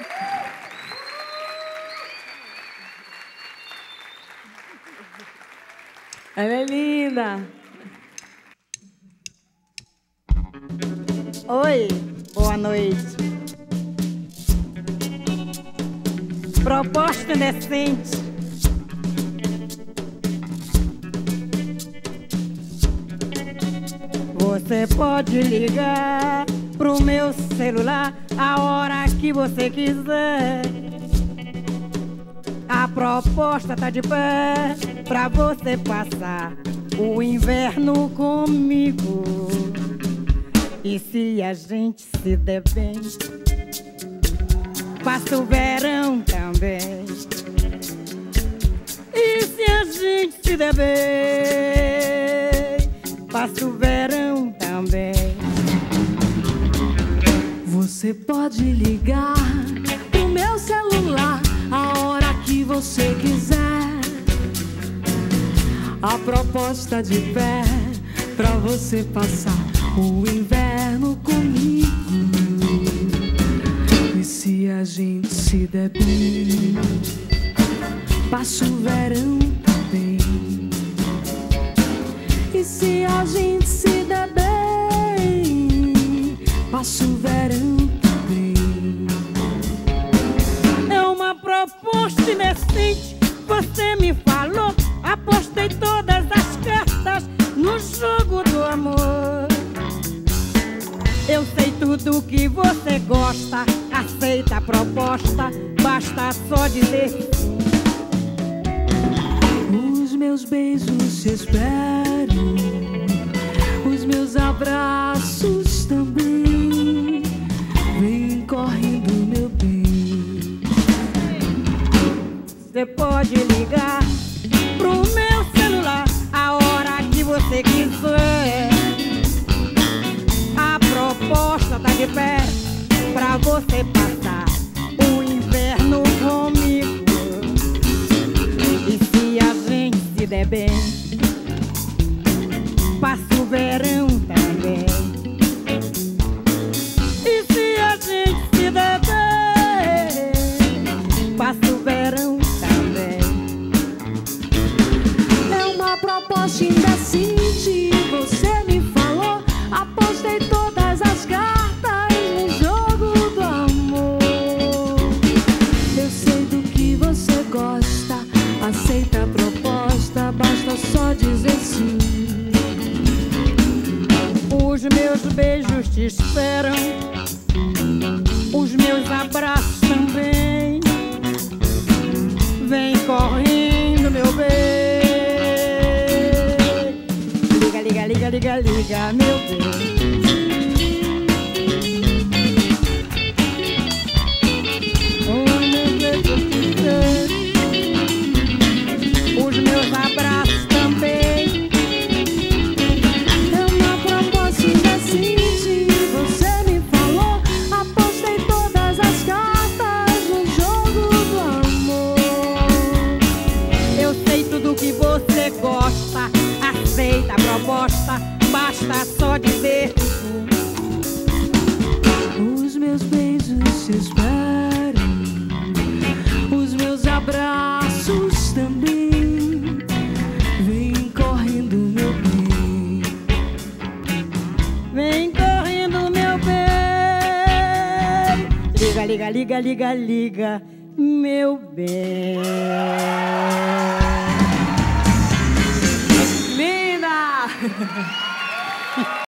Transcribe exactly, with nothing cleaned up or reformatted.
Ela é linda. Oi, boa noite. Proposta indecente. Você pode ligar pro meu celular a hora que você quiser. A proposta tá de pé pra você passar o inverno comigo. E se a gente se der bem, passa o verão também. E se a gente se der bem, passa o verão também. Você pode ligar pro meu celular a hora que você quiser. A proposta de pé pra você passar o inverno comigo. E se a gente se der bem, passa o verão também. E se a gente se der bem, passa o verão também. É uma proposta indecente, você me falou. Apostei todas as cartas no jogo do amor. Eu sei tudo que você gosta, aceita a proposta, basta só dizer sim. Os meus beijos te esperam, os meus abraços também. Vem correndo, meu bem. Você pode ligar pro meu celular a hora que você quiser. A proposta tá de pé pra você passar o inverno comigo. E se a gente se der bem, passa o verão também. E se a gente se der bem, passa o verão também. É uma proposta indecente, você me falou. Apostei todas as cartas no jogo do amor. Eu sei do que você gosta, aceita a proposta, basta só dizer sim. Os meus beijos te esperam, os meus abraços também. Vem correndo, meu bem. Liga, liga, liga, liga, liga, meu bem. Os meus beijos te esperam, os meus abraços também. É uma proposta indecente, você me falou. Apostei todas as cartas no jogo do amor. Eu sei tudo que você gosta, aceita a proposta, basta só dizer sim. Os meus beijos te esperam, os meus abraços também. Vem correndo, meu bem. Vem correndo, meu bem. Liga, liga, liga, liga, liga, meu bem. Linda!